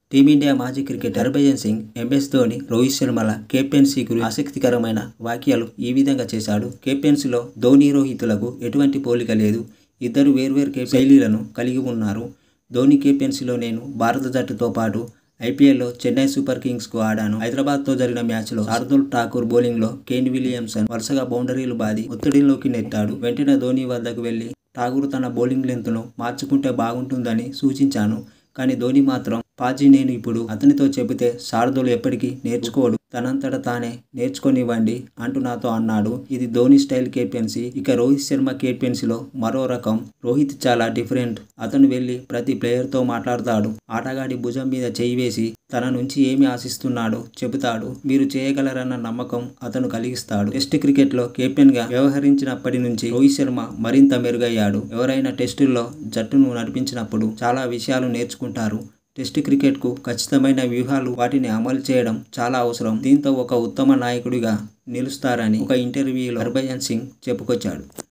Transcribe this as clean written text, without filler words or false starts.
Team India మాజీ cricketer Harbhajan Singh, MS Dhoni, Rohit శర్మల captaincy గురించి ఆసక్తికరమైన వ్యాఖ్యలు ఈ విధంగా చేశాడు. కెప్టెన్సీలో ధోని, రోహిత్లకు ఎటువంటి పోలిక లేదు. ఇద్దరు వేర్వేరు శైలిలను కలిగి ఉన్నారు. ధోని కెప్టెన్సీలో నేను భారత జట్టుతో పాటు ఐపీఎల్లో చెన్నై సూపర్ కింగ్స్కు ఆడాను. హైదరాబాద్తో జరిగిన మ్యాచ్లో శార్దుల్ ఠాకూర్ బౌలింగ్లో కేన్ విలియమ్సన్ వరుసగా బౌండరీలు బాది ఒత్తిడిలోకి నెట్టాడు. వెంటనే ధోని వద్దకు వెళ్లి ఠాకూర్ తన బౌలింగ్ లెంత్ను మార్చుకుంటే బాగుంటుందని సూచించాను. కానీ ధోని మాత్రం పాజీ నేను ఇప్పుడు అతనితో చెబితే శార్దుల్ ఎప్పటికీ నేర్చుకోడు, తనంతట తానే నేర్చుకోనివ్వండి అంటూ నాతో అన్నాడు. ఇది ధోని స్టైల్ కెప్టెన్సీ. ఇక రోహిత్ శర్మ కెప్టెన్సీలో మరో రకం. రోహిత్ చాలా డిఫరెంట్. అతను వెళ్లి ప్రతి ప్లేయర్తో మాట్లాడతాడు. ఆటగాడి భుజం మీద చేయి వేసి తన నుంచి ఏమి ఆశిస్తున్నాడో చెబుతాడు. మీరు చేయగలరన్న నమ్మకం అతను కలిగిస్తాడు. టెస్ట్ క్రికెట్లో కెప్టెన్గా వ్యవహరించినప్పటి నుంచి రోహిత్ శర్మ మరింత మెరుగయ్యాడు. ఎవరైనా టెస్టుల్లో జట్టును నడిపించినప్పుడు చాలా విషయాలు నేర్చుకుంటారు. టెస్ట్ క్రికెట్కు ఖచ్చితమైన వ్యూహాలు, వాటిని అమలు చేయడం చాలా అవసరం. దీంతో ఒక ఉత్తమ నాయకుడిగా నిలుస్తారని ఒక ఇంటర్వ్యూలో హర్భజన్ సింగ్ చెప్పుకొచ్చాడు.